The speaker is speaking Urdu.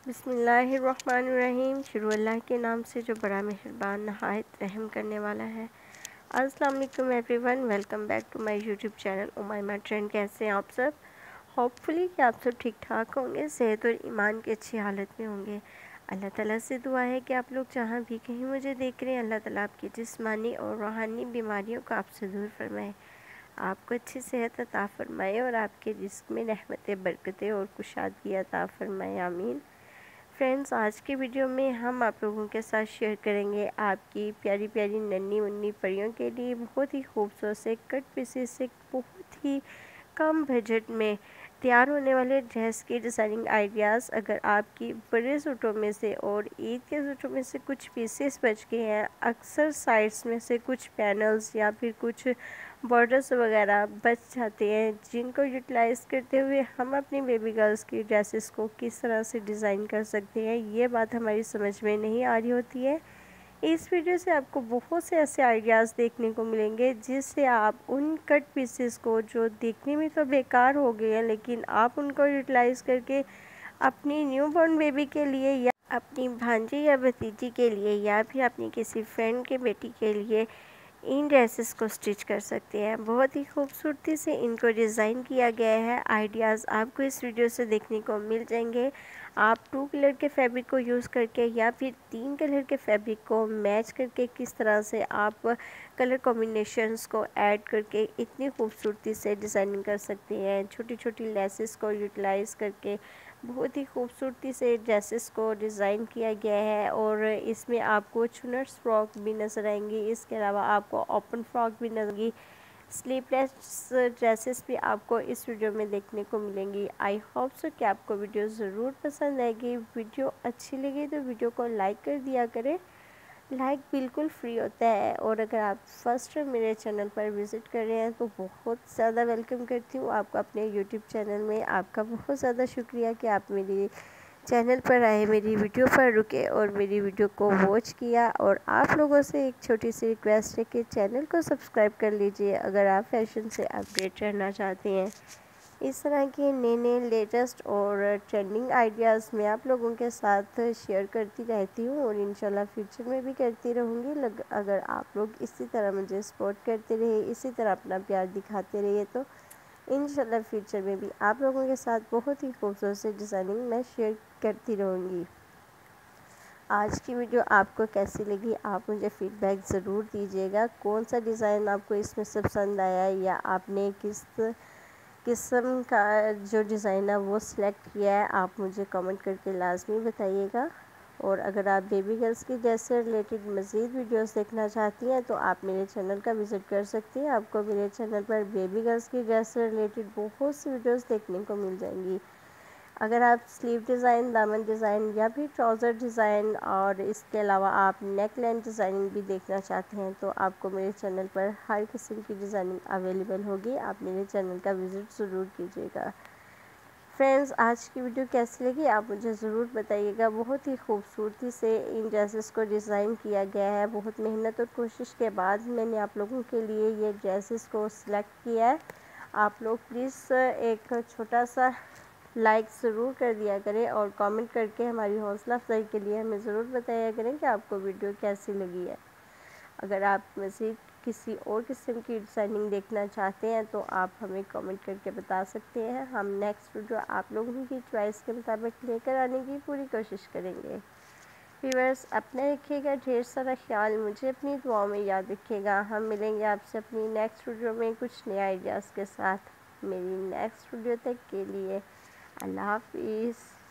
بسم اللہ الرحمن الرحیم۔ شروع اللہ کے نام سے جو بڑا مہربان نہایت رحم کرنے والا ہے۔ السلام علیکم everyone, welcome back to my YouTube channel Umaima trend. کیسے ہیں آپ سب؟ ہوپ فلی کہ آپ سب ٹھیک ٹھاک ہوں گے، صحت اور ایمان کی اچھی حالت میں ہوں گے۔ اللہ تعالیٰ سے دعا ہے کہ آپ لوگ جہاں بھی کہیں مجھے دیکھ رہے ہیں، اللہ تعالیٰ آپ کی جسمانی اور روحانی بیماریوں کو آپ سے دور فرمائے، آپ کو اچھی صحت عطا فرمائے اور آپ کے جسم میں رحمتیں، برکتیں اور کشادگی عطا فرمائے، آمین۔ فرینڈز، آج کی ویڈیو میں ہم آپ لوگوں کے ساتھ شیئر کریں گے آپ کی پیاری پیاری ننھی منی پریوں کے لیے بہت ہی خوبصورت سے کٹ پیسز سے بہت ہی کم بجٹ میں تیار ہونے والے ڈریس کی ڈیزائننگ آئیڈیاز۔ اگر آپ کی بڑے سوٹوں میں سے اور عید کے سوٹوں میں سے کچھ پیسز بچ گئے ہیں، اکثر سائڈز میں سے کچھ پینلز یا پھر کچھ بارڈرز وغیرہ بچ جاتے ہیں، جن کو یوٹیلائز کرتے ہوئے ہم اپنی بیبی گرلز کی ڈریسز کو کس طرح سے ڈیزائن کر سکتے ہیں، یہ بات ہماری سمجھ میں نہیں آ رہی ہوتی ہے۔ اس ویڈیو سے آپ کو بہت سے ایسے آئیڈیاز دیکھنے کو ملیں گے جس سے آپ ان کٹ پیسز کو، جو دیکھنے میں تو بیکار ہو گئے ہیں، لیکن آپ ان کو یوٹیلائز کر کے اپنی نیو بورن بیبی کے لیے یا اپنی بھانجی یا بھتیجی کے لیے یا پھر اپنی کسی فرینڈ کے بیٹی کے لیے ان ڈریسز کو سٹچ کر سکتے ہیں۔ بہت ہی خوبصورتی سے ان کو ڈیزائن کیا گیا ہے۔ آئیڈیاز آپ کو اس ویڈیو سے دیکھنے کو مل جائیں گے۔ آپ 2 کلر کے فیبرک کو یوز کر کے یا پھر 3 کلر کے فیبرک کو میچ کر کے کس طرح سے آپ کلر کمبینیشنز کو ایڈ کر کے اتنی خوبصورتی سے ڈیزائننگ کر سکتے ہیں۔ چھوٹی چھوٹی لیسز کو یوٹیلائز کر کے بہت ہی خوبصورتی سے ڈریسز کو ڈیزائن کیا گیا ہے، اور اس میں آپ کو چنرس فراک بھی نظر آئیں گی۔ اس کے علاوہ آپ کو اوپن فراک بھی نظر آئیں گی، سلیپ لیس ڈریسز بھی آپ کو اس ویڈیو میں دیکھنے کو ملیں گی۔ آئی ہوپ سو کہ آپ کو ویڈیو ضرور پسند آئے گی۔ ویڈیو اچھی لگی تو ویڈیو کو لائک کر دیا کریں، لائک بالکل فری ہوتا ہے، اور اگر آپ فرسٹ ٹائم میرے چینل پر وزٹ کر رہے ہیں تو بہت زیادہ ویلکم کرتی ہوں آپ کو اپنے یوٹیوب چینل میں۔ آپ کا بہت زیادہ شکریہ کہ آپ میری چینل پر آئے، میری ویڈیو پر رکے اور میری ویڈیو کو واچ کیا۔ اور آپ لوگوں سے ایک چھوٹی سی ریکویسٹ ہے کہ چینل کو سبسکرائب کر لیجئے اگر آپ فیشن سے اپڈیٹ رہنا چاہتے ہیں۔ اس طرح کے نئے نئے لیٹسٹ اور ٹرینڈنگ آئیڈیاز میں آپ لوگوں کے ساتھ شیئر کرتی رہتی ہوں، اور انشاءاللہ فیوچر میں بھی کرتی رہوں گی۔ اگر آپ لوگ اسی طرح مجھے سپورٹ کرتے رہے، اسی طرح اپنا پیار دکھاتے رہے، تو انشاءاللہ فیوچر میں بھی آپ لوگوں کے ساتھ بہت ہی خوبصورت سے ڈیزائننگ میں شیئر کرتی رہوں گی۔ آج کی ویڈیو آپ کو کیسی لگی آپ مجھے فیڈ بیک ضرور دیجیے گا۔ کون سا ڈیزائن آپ کو اس میں سے پسند آیا، یا آپ نے کس قسم کا جو ڈیزائن ہے وہ سلیکٹ کیا ہے، آپ مجھے کمنٹ کر کے لازمی بتائیے گا۔ اور اگر آپ بیبی گرلز کی ڈریس سے ریلیٹڈ مزید ویڈیوز دیکھنا چاہتی ہیں تو آپ میرے چینل کا وزٹ کر سکتی ہیں۔ آپ کو میرے چینل پر بیبی گرلز کی ڈریس سے ریلیٹڈ بہت سی ویڈیوز دیکھنے کو مل جائیں گی۔ اگر آپ سلیو ڈیزائن، دامن ڈیزائن یا پھر ٹراؤزر ڈیزائن، اور اس کے علاوہ آپ نیک لائن ڈیزائننگ بھی دیکھنا چاہتے ہیں تو آپ کو میرے چینل پر ہر قسم کی ڈیزائننگ اویلیبل ہوگی۔ آپ میرے چینل کا وزٹ ضرور کیجیے گا۔ فرینڈز، آج کی ویڈیو کیسی لگی آپ مجھے ضرور بتائیے گا۔ بہت ہی خوبصورتی سے ان ڈریسز کو ڈیزائن کیا گیا ہے۔ بہت محنت اور کوشش کے بعد میں نے آپ لوگوں کے لیے یہ ڈریسز کو سلیکٹ کیا ہے۔ آپ لوگ پلیز ایک چھوٹا سا لائک ضرور کر دیا کریں، اور کامنٹ کر کے ہماری حوصلہ افزائی کے لیے ہمیں ضرور بتایا کریں کہ آپ کو ویڈیو کیسی لگی ہے۔ اگر آپ مزید کسی اور قسم کی ڈیزائننگ دیکھنا چاہتے ہیں تو آپ ہمیں کامنٹ کر کے بتا سکتے ہیں۔ ہم نیکسٹ ویڈیو آپ لوگوں کی چوائس کے مطابق لے کر آنے کی پوری کوشش کریں گے۔ ویورز، اپنا رکھیے گا ڈھیر سارا خیال، مجھے اپنی دعاؤں میں یاد رکھیے گا۔ ہم ملیں گے آپ سے اپنی نیکسٹ ویڈیو میں کچھ نئے آئیڈیاز کے ساتھ۔ میری نیکسٹ ویڈیو تک کے لیے اللہ حافظ۔